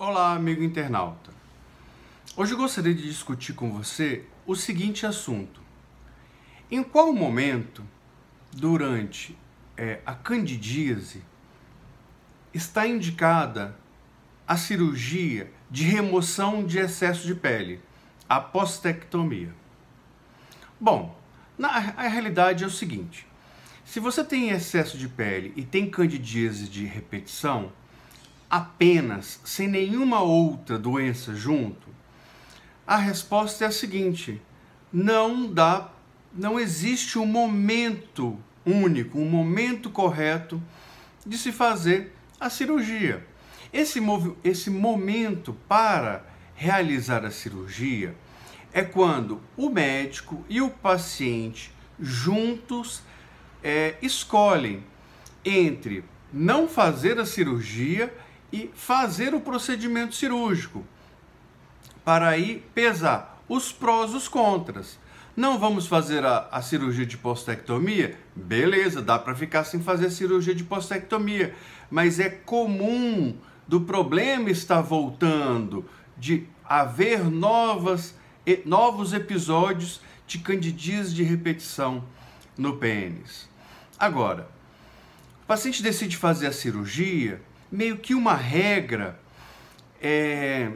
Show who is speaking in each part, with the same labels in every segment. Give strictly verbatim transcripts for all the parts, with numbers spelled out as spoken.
Speaker 1: Olá, amigo internauta. Hoje eu gostaria de discutir com você o seguinte assunto. Em qual momento, durante é, a candidíase, está indicada a cirurgia de remoção de excesso de pele, a postectomia? Bom, na, a realidade é o seguinte. Se você tem excesso de pele e tem candidíase de repetição, apenas, sem nenhuma outra doença junto, a resposta é a seguinte: não dá, não existe um momento único, um momento correto de se fazer a cirurgia. Esse, esse momento para realizar a cirurgia é quando o médico e o paciente juntos é, escolhem entre não fazer a cirurgia e fazer o procedimento cirúrgico, para aí pesar os prós e os contras. Não vamos fazer a, a cirurgia de postectomia? Beleza, dá para ficar sem fazer a cirurgia de postectomia, mas é comum do problema estar voltando, de haver novas, novos episódios de candidíase de repetição no pênis. Agora, o paciente decide fazer a cirurgia, meio que uma regra, é,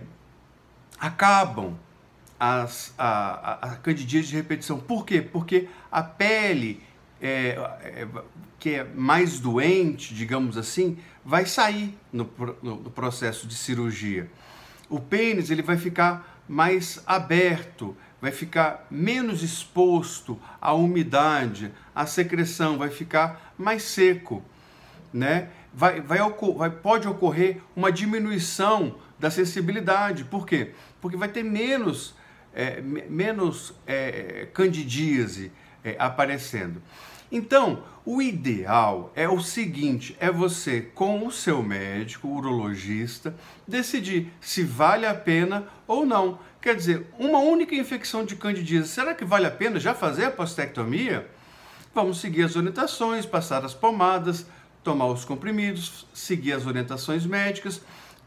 Speaker 1: acabam as, a, a, a candidíase de repetição. Por quê? Porque a pele, é, é, que é mais doente, digamos assim, vai sair no, no, no processo de cirurgia. O pênis ele vai ficar mais aberto, vai ficar menos exposto à umidade, à secreção, vai ficar mais seco, né? Vai, vai, vai, pode ocorrer uma diminuição da sensibilidade. Por quê? Porque vai ter menos, é, menos é, candidíase é, aparecendo. Então, o ideal é o seguinte, é você, com o seu médico, urologista, decidir se vale a pena ou não. Quer dizer, uma única infecção de candidíase, será que vale a pena já fazer a postectomia? Vamos seguir as orientações, passar as pomadas, tomar os comprimidos, seguir as orientações médicas,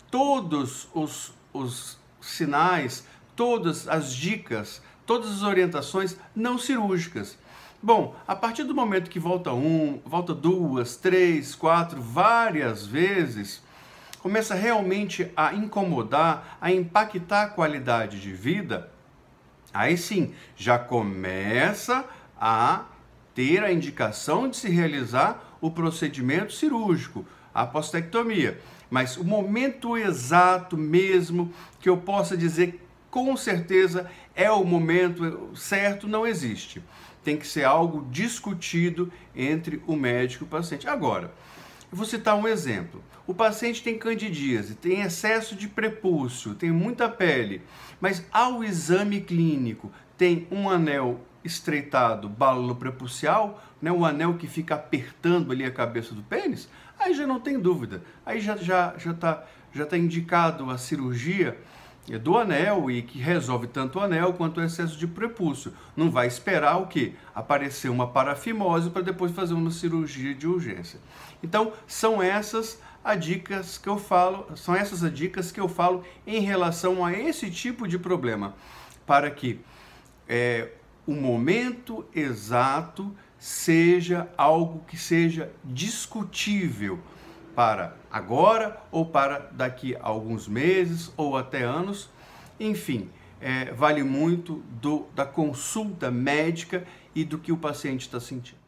Speaker 1: todos os, os sinais, todas as dicas, todas as orientações não cirúrgicas. Bom, a partir do momento que volta um, volta duas, três, quatro, várias vezes, começa realmente a incomodar, a impactar a qualidade de vida, aí sim, já começa a ter a indicação de se realizar o procedimento cirúrgico, a postectomia. Mas o momento exato mesmo que eu possa dizer com certeza é o momento certo não existe. Tem que ser algo discutido entre o médico e o paciente. Agora, eu vou citar um exemplo. O paciente tem candidíase, tem excesso de prepúcio, tem muita pele, mas ao exame clínico tem um anel estreitado balo-prepucial, né, um anel que fica apertando ali a cabeça do pênis, aí já não tem dúvida. Aí já já já está já tá indicado a cirurgia do anel e que resolve tanto o anel quanto o excesso de prepúcio. Não vai esperar o quê? Aparecer uma parafimose para depois fazer uma cirurgia de urgência. Então, são essas as dicas que eu falo, são essas as dicas que eu falo em relação a esse tipo de problema, para que é, o momento exato seja algo que seja discutível para agora ou para daqui a alguns meses ou até anos. Enfim, é, vale muito do, da consulta médica e do que o paciente está sentindo.